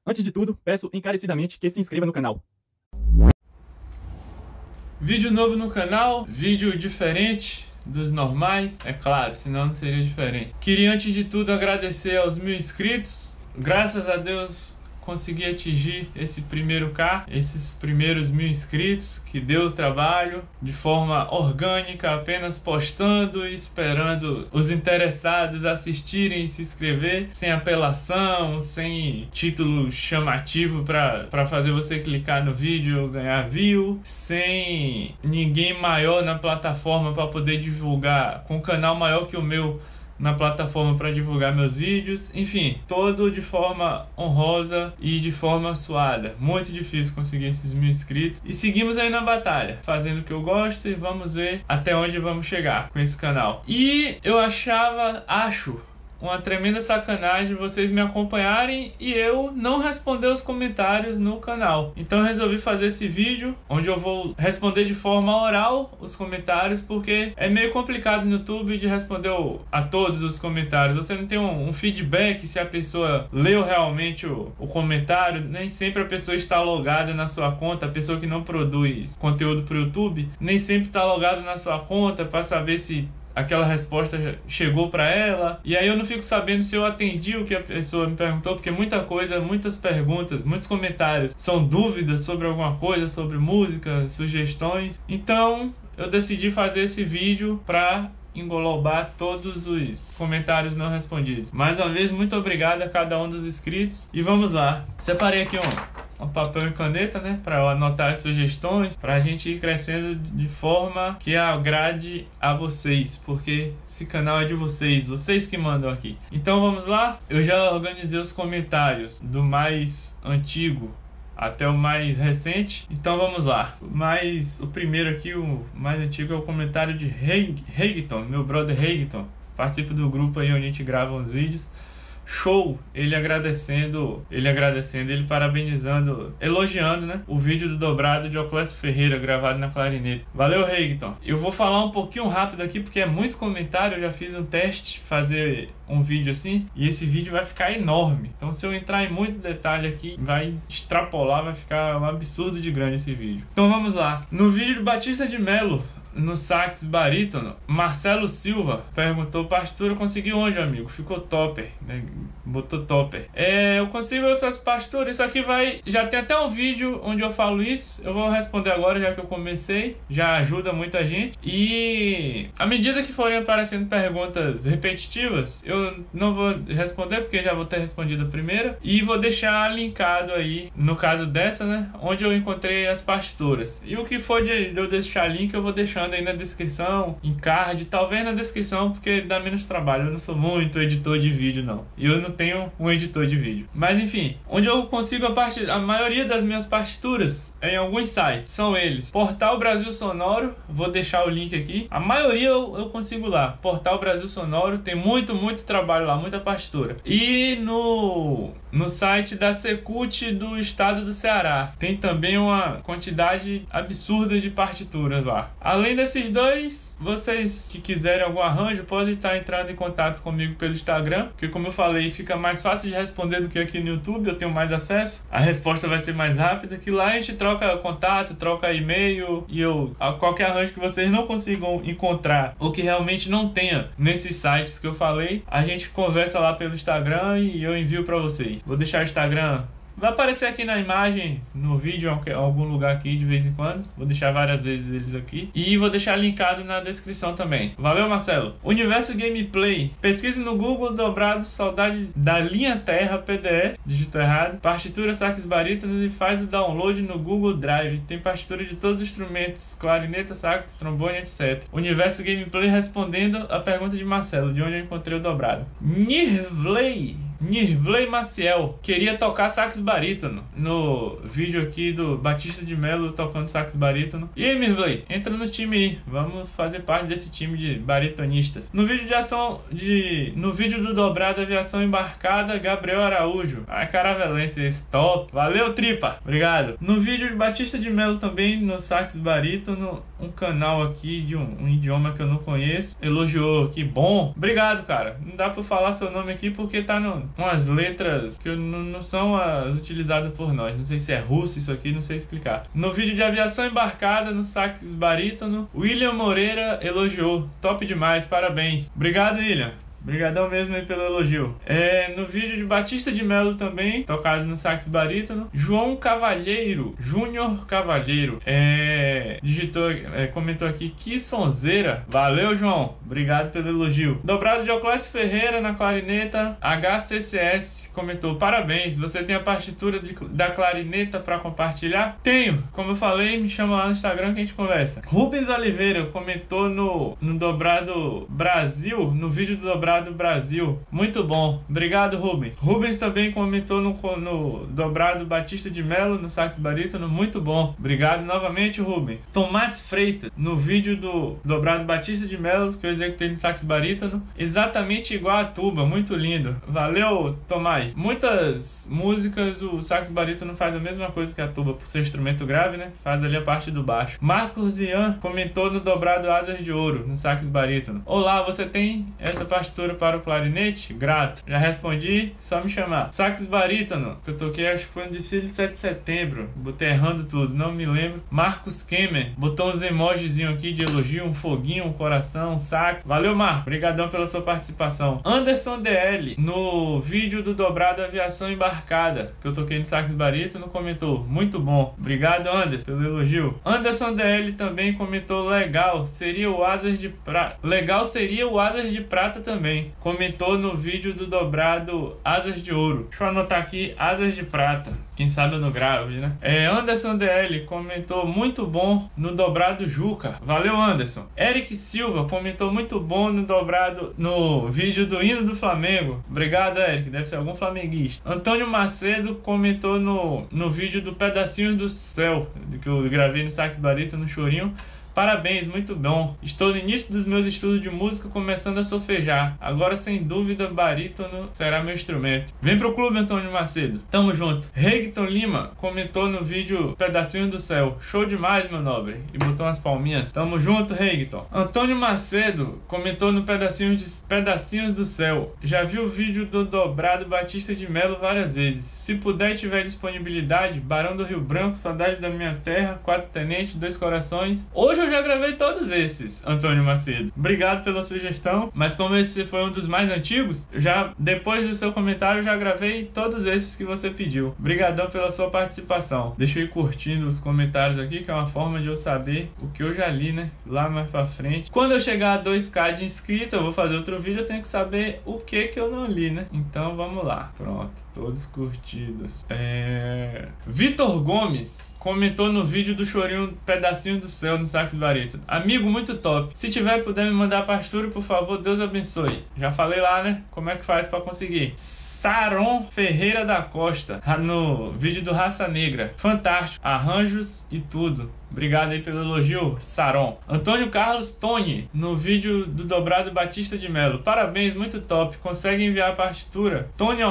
Antes de tudo, peço encarecidamente que se inscreva no canal. Vídeo novo no canal, vídeo diferente dos normais, é claro, senão não seria diferente. Queria antes de tudo agradecer aos 1000 inscritos. Graças a Deus consegui atingir esse primeiro K, esses primeiros 1000 inscritos, que deu trabalho de forma orgânica, apenas postando e esperando os interessados assistirem e se inscrever, sem apelação, sem título chamativo para fazer você clicar no vídeo, ganhar view, sem ninguém maior na plataforma para poder divulgar, com um canal maior que o meu na plataforma para divulgar meus vídeos, enfim, todo de forma honrosa e de forma suada. Muito difícil conseguir esses 1000 inscritos e seguimos aí na batalha, fazendo o que eu gosto e vamos ver até onde vamos chegar com esse canal. E eu acho uma tremenda sacanagem vocês me acompanharem e eu não responder os comentários no canal. Então eu resolvi fazer esse vídeo onde eu vou responder de forma oral os comentários, porque é meio complicado no YouTube de responder a todos os comentários. Você não tem um feedback se a pessoa leu realmente o comentário. Nem sempre a pessoa está logada na sua conta. A pessoa que não produz conteúdo para o YouTube nem sempre está logada na sua conta para saber se aquela resposta chegou para ela, e aí eu não fico sabendo se eu atendi o que a pessoa me perguntou, porque muita coisa, muitas perguntas, muitos comentários são dúvidas sobre alguma coisa, sobre música, sugestões. Então eu decidi fazer esse vídeo para englobar todos os comentários não respondidos. Mais uma vez, muito obrigado a cada um dos inscritos e vamos lá. Separei aqui um papel e caneta, né, para anotar as sugestões, para a gente ir crescendo de forma que agrade a vocês, porque esse canal é de vocês, vocês que mandam aqui. Então vamos lá. Eu já organizei os comentários do mais antigo até o mais recente, então vamos lá. O primeiro aqui, o mais antigo, é o comentário de Regton, meu brother Regton, participa do grupo aí onde a gente grava uns vídeos. Show! Ele parabenizando, elogiando, né, o vídeo do dobrado de Oclésio Ferreira, gravado na clarinete. Valeu, Regton! Eu vou falar um pouquinho rápido aqui, porque é muito comentário. Eu já fiz um teste, fazer um vídeo assim, e esse vídeo vai ficar enorme. Então se eu entrar em muito detalhe aqui, vai extrapolar, vai ficar um absurdo de grande esse vídeo. Então vamos lá. No vídeo do Batista de Melo, no sax barítono, Marcelo Silva perguntou: partitura conseguiu onde, amigo? Ficou topper, né? Botou topper. Eu consigo essas partituras. Isso aqui já tem até um vídeo onde eu falo isso. Eu vou responder agora, já que eu comecei. Já ajuda muita gente. E à medida que forem aparecendo perguntas repetitivas, eu não vou responder, porque já vou ter respondido a primeira. E vou deixar linkado aí, no caso dessa, né, onde eu encontrei as partituras. E o que for de eu deixar link, eu vou deixando aí na descrição, em card, talvez na descrição, porque dá menos trabalho. Eu não sou muito editor de vídeo, não. E eu não tenho um editor de vídeo. Mas enfim, onde eu consigo a maioria das minhas partituras é em alguns sites. São eles: Portal Brasil Sonoro, vou deixar o link aqui. A maioria eu consigo lá. Portal Brasil Sonoro, tem muito trabalho lá, muita partitura. E no site da Secult do estado do Ceará, tem também uma quantidade absurda de partituras lá. Além desses dois, vocês que quiserem algum arranjo, podem estar entrando em contato comigo pelo Instagram, porque, como eu falei, fica mais fácil de responder do que aqui no YouTube. Eu tenho mais acesso, a resposta vai ser mais rápida, que lá a gente troca contato, troca e-mail, e qualquer arranjo que vocês não consigam encontrar, ou que realmente não tenha nesses sites que eu falei, a gente conversa lá pelo Instagram e eu envio para vocês. Vou deixar o Instagram, vai aparecer aqui na imagem, no vídeo, em algum lugar aqui de vez em quando. Vou deixar várias vezes eles aqui. E vou deixar linkado na descrição também. Valeu, Marcelo. Universo Gameplay. Pesquise no Google dobrado Saudade da Linha Terra PDF. Digitou errado. Partitura sax barítonos e faz o download no Google Drive. Tem partitura de todos os instrumentos: clarineta, sax, trombone, etc. Universo Gameplay respondendo a pergunta de Marcelo: de onde eu encontrei o dobrado. Nirvley Maciel queria tocar sax barítono no vídeo aqui do Batista de Melo tocando sax barítono. E aí, Nirvley, entra no time aí, vamos fazer parte desse time de baritonistas. No vídeo do dobrado Aviação Embarcada, Gabriel Araújo, a caravelense, esse top. Valeu, tripa, obrigado. No vídeo de Batista de Melo também, no sax barítono, um canal aqui de um idioma que eu não conheço, elogiou, que bom, obrigado, cara. Não dá pra falar seu nome aqui porque tá no umas letras que não são as utilizadas por nós. Não sei se é russo isso aqui, não sei explicar. No vídeo de aviação embarcada no sax barítono, William Moreira elogiou. Top demais, parabéns. Obrigado, William. Obrigadão mesmo aí pelo elogio. No vídeo de Batista de Melo também, tocado no sax barítono, João Cavalheiro, Júnior Cavalheiro, comentou aqui, que sonzeira. Valeu, João. Obrigado pelo elogio. Dobrado de Oclésio Ferreira na clarineta, HCCS, comentou, parabéns, você tem a partitura da clarineta para compartilhar? Tenho. Como eu falei, me chama lá no Instagram que a gente conversa. Rubens Oliveira comentou no Dobrado Brasil, no vídeo do Dobrado Brasil. Muito bom. Obrigado, Rubens. Rubens também comentou no Dobrado Batista de Melo, no sax barítono. Muito bom. Obrigado novamente, Rubens. Tomás Freitas, no vídeo do Dobrado Batista de Melo, que eu executei no sax barítono, exatamente igual a tuba. Muito lindo. Valeu, Tomás. Muitas músicas o sax barítono faz a mesma coisa que a tuba, por ser instrumento grave, né? Faz ali a parte do baixo. Marcos Ian comentou no Dobrado Asas de Ouro, no sax barítono. Olá, você tem essa partitura para o clarinete? Grato. Já respondi, só me chamar. Sax barítono, que eu toquei, acho que foi no desfile de 7 de setembro. Botei errando tudo, não me lembro. Marcos Kemer, botou uns emojizinhos aqui de elogio, um foguinho, um coração, um sax. Valeu, Marcos. Obrigadão pela sua participação. Anderson DL, no vídeo do Dobrado Aviação Embarcada, que eu toquei no sax barítono, comentou, muito bom. Obrigado, Anderson, pelo elogio. Anderson DL também comentou, legal, seria o Asas de Prata. Legal seria o Asas de Prata também. Comentou no vídeo do Dobrado Asas de Ouro. Deixa eu anotar aqui, Asas de Prata. Quem sabe eu não gravo, né? Anderson DL comentou muito bom no Dobrado Juca. Valeu, Anderson. Eric Silva comentou muito bom no vídeo do hino do Flamengo. Obrigado, Eric. Deve ser algum flamenguista. Antônio Macedo comentou no vídeo do Pedacinhos do Céu, que eu gravei no sax barítono no Chorinho. Parabéns, muito bom. Estou no início dos meus estudos de música, começando a solfejar. Agora, sem dúvida, barítono será meu instrumento. Vem pro clube, Antônio Macedo. Tamo junto. Regton Lima comentou no vídeo Pedacinhos do Céu. Show demais, meu nobre. E botou umas palminhas. Tamo junto, Regton. Antônio Macedo comentou no Pedacinhos do Céu. Já vi o vídeo do Dobrado Batista de Melo várias vezes. Se puder e tiver disponibilidade, Barão do Rio Branco, Saudade da Minha Terra, Quatro Tenentes, Dois Corações. Hoje eu já gravei todos esses, Antônio Macedo. Obrigado pela sugestão, mas como esse foi um dos mais antigos, depois do seu comentário, eu já gravei todos esses que você pediu. Obrigadão pela sua participação. Deixa eu ir curtindo os comentários aqui, que é uma forma de eu saber o que eu já li, né? Lá mais pra frente. Quando eu chegar a 2K de inscrito, eu vou fazer outro vídeo, eu tenho que saber o que eu não li, né? Então vamos lá. Pronto, todos curtidos. Vitor Gomes comentou no vídeo do Chorinho Pedacinho do Céu no sax barítono. Amigo, muito top. Se tiver, puder me mandar a partitura, por favor, Deus abençoe. Já falei lá, né? Como é que faz pra conseguir? Saron Ferreira da Costa, no vídeo do Raça Negra. Fantástico. Arranjos e tudo. Obrigado aí pelo elogio, Saron. Antônio Carlos Tony, no vídeo do Dobrado Batista de Melo. Parabéns, muito top. Consegue enviar a partitura?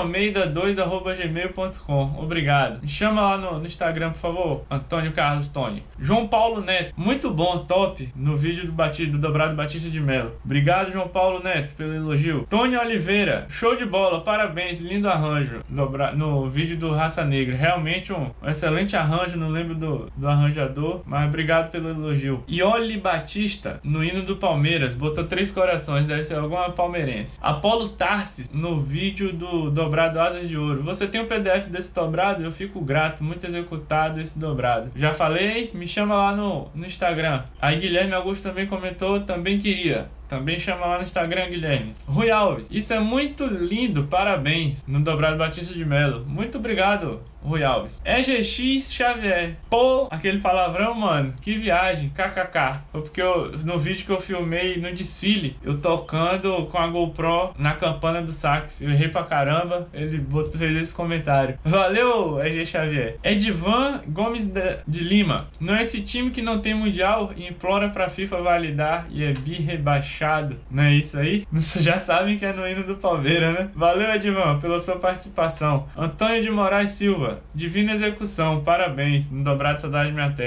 tonyalmeida2@gmail.com. Obrigado. Me chama lá no Instagram, por favor. Antônio Carlos Tony. João Paulo Neto, muito bom, top. No vídeo do Dobrado Batista de Melo. Obrigado, João Paulo Neto, pelo elogio. Tony Oliveira, show de bola. Parabéns, lindo arranjo. No vídeo do Raça Negra. Realmente um excelente arranjo. Não lembro do arranjador, mas obrigado pelo elogio. Ioli Batista, no hino do Palmeiras, botou 3 corações, deve ser alguma palmeirense. Apolo Tarsis, no vídeo do Dobrado Asas de Ouro. Você tem o PDF desse dobrado? Eu fico grato, muito executado esse dobrado. Já falei, me chama lá no Instagram. Aí Guilherme Augusto também comentou, também queria. Também chama lá no Instagram, Guilherme. Rui Alves, isso é muito lindo, parabéns. No Dobrado Batista de Melo. Muito obrigado, Rui Alves. EGX Xavier. Pô, aquele palavrão, mano. Que viagem, kkk. Foi porque no vídeo que eu filmei no desfile, eu tocando com a GoPro na campana do sax. Eu errei pra caramba, ele fez esse comentário. Valeu, EG Xavier. Edivan Gomes de Lima. Não é esse time que não tem mundial e implora pra FIFA validar e é bi-rebaixado. Não é isso aí? Vocês já sabem que é no hino do Palmeiras, né? Valeu, Edivan, pela sua participação. Antônio de Moraes Silva, divina execução, parabéns, no Dobrado Saudade da Minha Terra.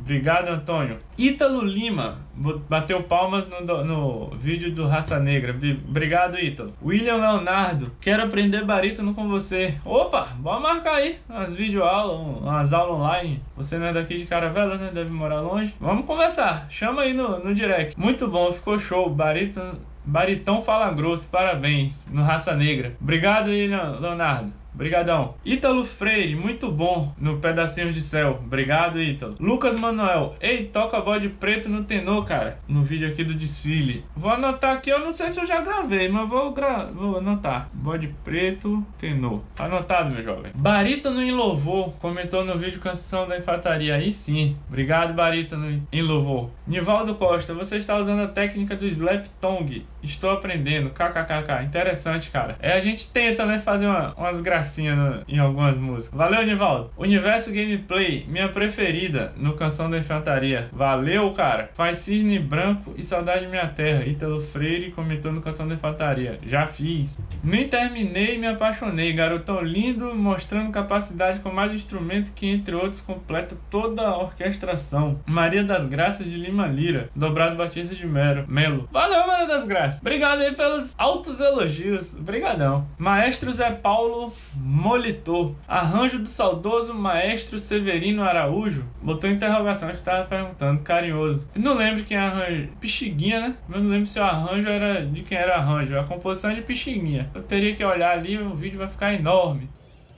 Obrigado, Antônio. Ítalo Lima bateu palmas no vídeo do Raça Negra. Obrigado, Ítalo. William Leonardo, quero aprender barítono com você. Opa, bora marcar aí umas videoaulas, umas aulas online. Você não é daqui de Caravela, né? Deve morar longe. Vamos conversar. Chama aí no direct. Muito bom, ficou show. Baritão fala grosso, parabéns. No Raça Negra. Obrigado, William Leonardo. Obrigadão. Ítalo Freire, muito bom no Pedacinhos de Céu. Obrigado, Ítalo. Lucas Manuel, ei, toca bode preto no tenor, cara. No vídeo aqui do desfile. Vou anotar aqui, eu não sei se eu já gravei, mas vou anotar. Bode preto, tenor. Anotado, meu jovem. Barítono em Louvor, comentou no vídeo Canção da Infantaria. Aí sim. Obrigado, Barítono em Louvor. Nivaldo Costa, você está usando a técnica do slap tongue. Estou aprendendo. KKKK. Interessante, cara. A gente tenta, né, fazer umas gracinhas em algumas músicas. Valeu, Nivaldo. Universo Gameplay, minha preferida no Canção da Infantaria. Valeu, cara. Faz Cisne Branco e Saudade de Minha Terra. Ítalo Freire comentou no Canção da Infantaria. Já fiz. Nem terminei e me apaixonei. Garotão lindo, mostrando capacidade com mais instrumento que, entre outros, completa toda a orquestração. Maria das Graças de Lima Lira. Dobrado Batista de Melo. Valeu, Maria das Graças. Obrigado aí pelos altos elogios. Obrigadão. Maestro Zé Paulo Molitor. Arranjo do saudoso Maestro Severino Araújo. Botou interrogação, acho que tava perguntando. Carinhoso. Eu não lembro quem arranjou. Pixiguinha, né? Eu não lembro se o arranjo era de quem era arranjo. A composição é de Pixiguinha. Eu teria que olhar ali e o vídeo vai ficar enorme.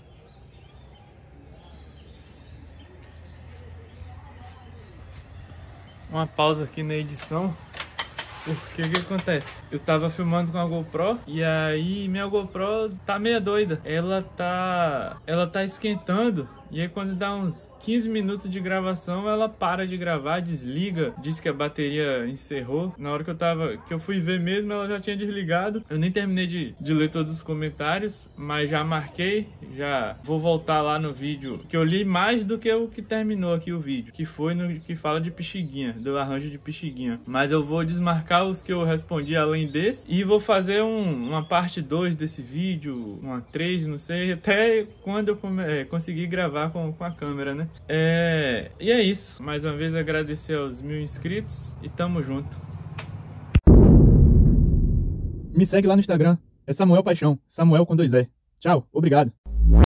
Uma pausa aqui na edição. Porque o que acontece? Eu tava filmando com a GoPro e aí minha GoPro tá meio doida. Ela tá esquentando. E aí quando dá uns 15 minutos de gravação, ela para de gravar, desliga, diz que a bateria encerrou. Na hora que eu fui ver mesmo, ela já tinha desligado. Eu nem terminei de ler todos os comentários, mas já marquei, já vou voltar lá no vídeo, que eu li mais do que o que terminou aqui o vídeo, que foi no que fala de Pixiguinha, do arranjo de Pixiguinha. Mas eu vou desmarcar os que eu respondi além desse e vou fazer uma parte 2 desse vídeo, uma 3, não sei, até quando eu conseguir gravar com a câmera, né? E é isso. Mais uma vez agradecer aos 1000 inscritos e tamo junto. Me segue lá no Instagram. É Samuel Paixão. Samuel com 2 E. Tchau. Obrigado.